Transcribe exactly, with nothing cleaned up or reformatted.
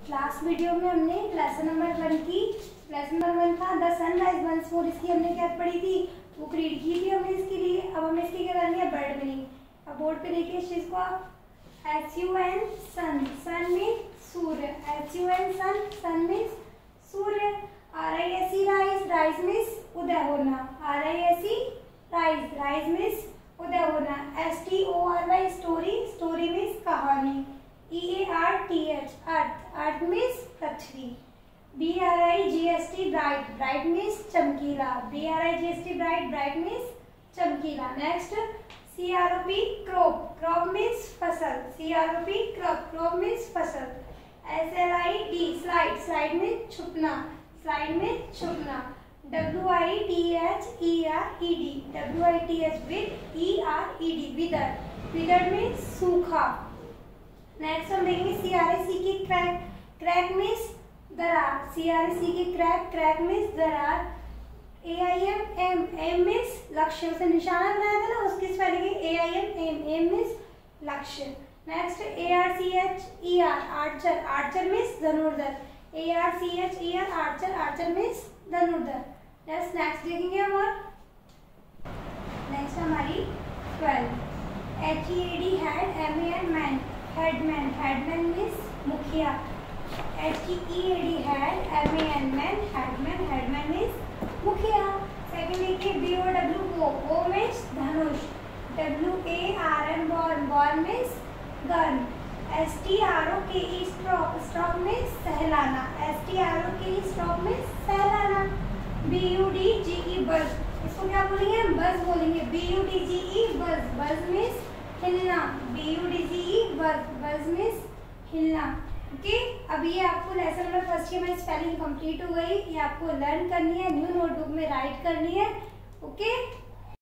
Last video में हमने lesson number one की लेसन नंबर वन था द सनराइज वंस मोर, इसकी हमने क्या पढ़ी थी, बुक रीड की थी हमने इसके लिए। अब हमें इसकी क्या करनी है, वर्ड मीनिंग। अब बोर्ड पे देखिए इस चीज को, S U N sun, sun mean सूर्य, S U N sun, sun mean सूर्य। R I S E rise, rise means उदय होना, R I S E rise, rise means उदय होना। S T O R Y story, story means कहानी। E A R T H earth, earth means पृथ्वी। B R I G H T bright, bright means चमकीला, B R I G H T bright, bright means चमकीला। Next C R O P crop, crop means फसल, C R O P crop, crop means फसल। S L I D slide, slide means छुपना, slide means छुपना। W I T H E R E D, W I T H with E R E D wither, wither means सूखा। Next हम देखेंगे C R A सी की crack, crack means दरार, C R A सी की crack, crack means दरार। A I M aim, aim means लक्ष्य, उसे निशाना बनाया था ना उसकी spelling A I M aim, aim means लक्ष्य। Next A R C H E R archer, archer means धनुर्धर, A R C H E R archer, archer means धनुर्धर। नेक्स्ट नेक्स्ट देखेंगे हम और नेक्स्ट हमारी twelve, H E A D head, M A N man, headman, headman means मुखिया। H E A D head, M A N man, headman, headman means मुखिया। Second देखिए B O W bow, bow means धनुष। W A R M born, born means गन। S T R O K E stroke, stroke means सहलाना, S T R O K E stroke means सहलाना। B U D G E budge, इसको क्या बोलेंगे, budge बोलेंगे, B U D G E budge, budge means हिलना, B U D G E budge, budge means हिलना। Okay, अब ये आपको लेसन नंबर फर्स्ट की हमारी स्पेलिंग कंप्लीट हो गई, ये आपको लर्न करनी है, न्यू नोटबुक में राइट करनी है। ओके।